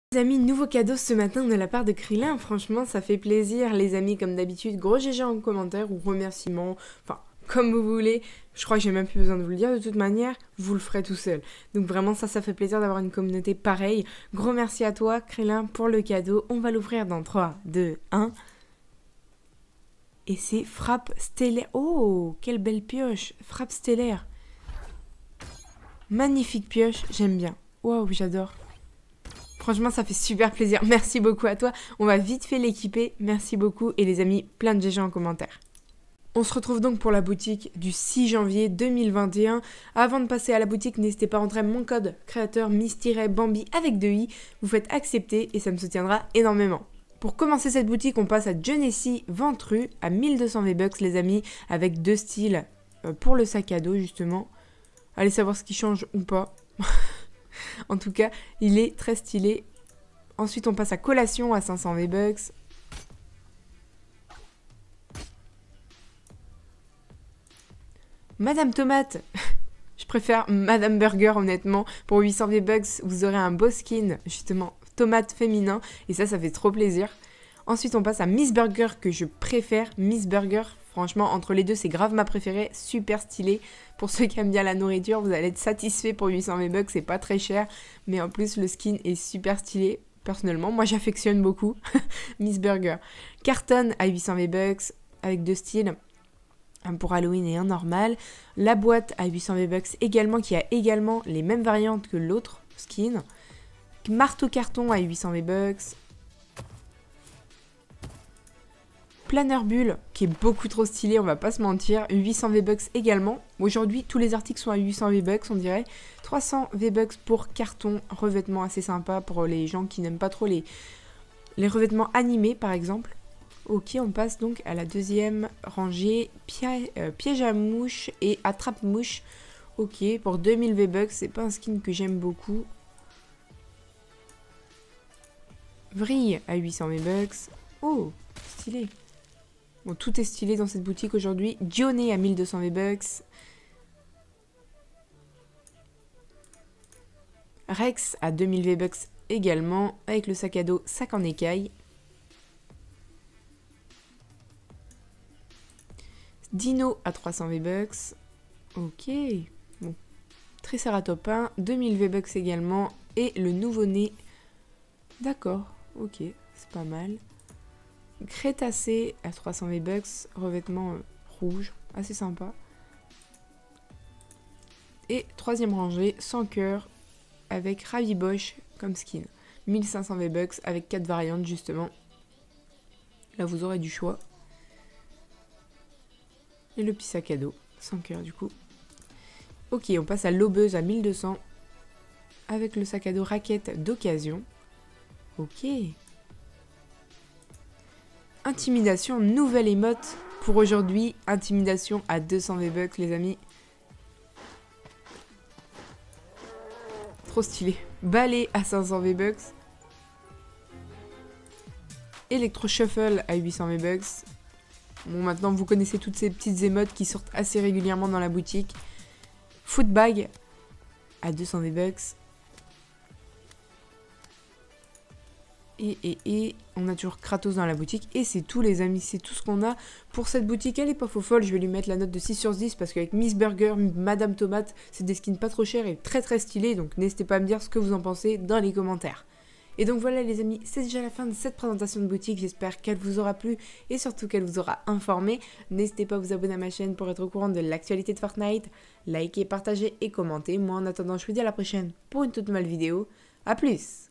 Les amis, nouveau cadeau ce matin de la part de Krillin, franchement ça fait plaisir les amis, comme d'habitude, gros GG en commentaire ou remerciements, enfin comme vous voulez, je crois que j'ai même plus besoin de vous le dire, de toute manière, vous le ferez tout seul. Donc vraiment ça fait plaisir d'avoir une communauté pareille. Gros merci à toi Krillin pour le cadeau, on va l'ouvrir dans 3, 2, 1. Et c'est frappe stellaire, oh quelle belle pioche, frappe stellaire. Magnifique pioche, j'aime bien, waouh j'adore. Franchement, ça fait super plaisir. Merci beaucoup à toi. On va vite fait l'équiper. Merci beaucoup. Et les amis, plein de GG en commentaire. On se retrouve donc pour la boutique du 6 janvier 2021. Avant de passer à la boutique, n'hésitez pas à rentrer mon code créateur miss-bambi avec 2 i. Vous faites accepter et ça me soutiendra énormément. Pour commencer cette boutique, on passe à Genesee Ventru à 1200 V-Bucks les amis, avec 2 styles pour le sac à dos justement. Allez savoir ce qui change ou pas. En tout cas, il est très stylé. Ensuite, on passe à Collation à 500 V-Bucks. Madame Tomate. Je préfère Madame Burger, honnêtement. Pour 800 V-Bucks, vous aurez un beau skin, justement, tomate féminin. Et ça fait trop plaisir. Ensuite, on passe à Miss Burger, que je préfère. Miss Burger, franchement, entre les deux, c'est grave ma préférée. Super stylé. Pour ceux qui aiment bien la nourriture, vous allez être satisfait pour 800 V-Bucks. C'est pas très cher. Mais en plus, le skin est super stylé. Personnellement, moi, j'affectionne beaucoup. Miss Burger. Carton à 800 V-Bucks avec 2 styles. Un pour Halloween et un normal. La boîte à 800 V-Bucks également, qui a également les mêmes variantes que l'autre skin. Marteau carton à 800 V-Bucks. Planeur bulle, qui est beaucoup trop stylé, on va pas se mentir. 800 V-Bucks également. Aujourd'hui, tous les articles sont à 800 V-Bucks, on dirait. 300 V-Bucks pour carton, revêtement assez sympa pour les gens qui n'aiment pas trop les revêtements animés, par exemple. Ok, on passe donc à la deuxième rangée. Piège à mouche et attrape-mouche. Ok, pour 2000 V-Bucks, c'est pas un skin que j'aime beaucoup. Vrille à 800 V-Bucks. Oh, stylé. Bon, tout est stylé dans cette boutique aujourd'hui. Dionné à 1200 V-Bucks. Rex à 2000 V-Bucks également, avec le sac à dos sac en écaille. Dino à 300 V-Bucks. Ok. Bon. Triceratopin, 2000 V-Bucks également. Et le nouveau-né. D'accord. Ok, c'est pas mal. Crétacé à 300 V-Bucks, revêtement rouge, assez sympa. Et troisième rangée, sans cœur, avec Ravibosh comme skin. 1500 V-Bucks avec 4 variantes justement. Là vous aurez du choix. Et le petit sac à dos, sans cœur du coup. Ok, on passe à l'aubeuse à 1200, avec le sac à dos raquette d'occasion. Ok. Intimidation, nouvelle émote pour aujourd'hui. Intimidation à 200 V-Bucks les amis. Trop stylé. Balai à 500 V-Bucks. Electro Shuffle à 800 V-Bucks. Bon, maintenant vous connaissez toutes ces petites émotes qui sortent assez régulièrement dans la boutique. Footbag à 200 V-Bucks. Et on a toujours Kratos dans la boutique. Et c'est tout les amis, c'est tout ce qu'on a pour cette boutique. Elle est pas faux folle, je vais lui mettre la note de 6 sur 10 parce qu'avec Miss Burger, Madame Tomate, c'est des skins pas trop chers et très très stylés. Donc n'hésitez pas à me dire ce que vous en pensez dans les commentaires. Et donc voilà les amis, c'est déjà la fin de cette présentation de boutique. J'espère qu'elle vous aura plu et surtout qu'elle vous aura informé. N'hésitez pas à vous abonner à ma chaîne pour être au courant de l'actualité de Fortnite. Likez, partagez et commentez. Moi en attendant, je vous dis à la prochaine pour une toute nouvelle vidéo. A plus!